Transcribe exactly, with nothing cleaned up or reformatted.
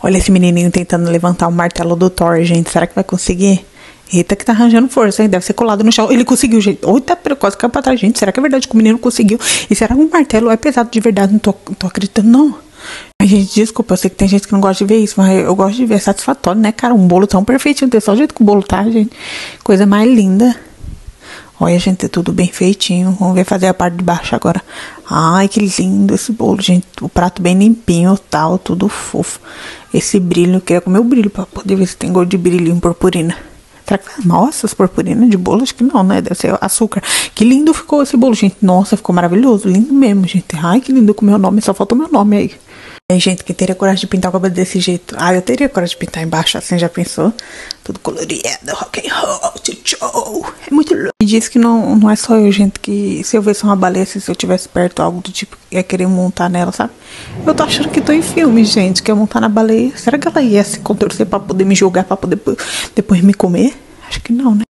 Olha esse menininho tentando levantar o martelo do Thor, gente. Será que vai conseguir? Eita, que tá arranjando força, hein? Deve ser colado no chão. Ele conseguiu, gente. Eita, quase caiu pra trás, gente. Será que é verdade que o menino conseguiu? E será que o martelo é pesado de verdade? Não tô, não tô acreditando, não. Ai, gente, desculpa. Eu sei que tem gente que não gosta de ver isso, mas eu gosto de ver. É satisfatório, né, cara? Um bolo tão perfeitinho. Tem só o jeito que o bolo tá, gente. Coisa mais linda. Olha, gente, é tudo bem feitinho. Vamos ver fazer a parte de baixo agora. Ai, que lindo esse bolo, gente. O prato bem limpinho, tal, tudo fofo. Esse brilho, eu queria comer o brilho pra poder ver se tem gosto de brilhinho, purpurina. Será que faz mal essas purpurinas de bolo? Acho que não, né? Deve ser açúcar. Que lindo ficou esse bolo, gente. Nossa, ficou maravilhoso. Lindo mesmo, gente. Ai, que lindo com o meu nome. Só falta o meu nome aí. Tem gente que teria coragem de pintar o cabelo desse jeito. Ah, eu teria coragem de pintar embaixo assim, já pensou? Tudo colorido, rock and roll, show. É muito louco. E diz que não, não é só eu, gente, que se eu visse uma baleia, se eu tivesse perto algo do tipo, ia querer montar nela, sabe? Eu tô achando que tô em filme, gente, que eu montar na baleia. Será que ela ia se contorcer pra poder me jogar, pra poder depois me comer? Acho que não, né?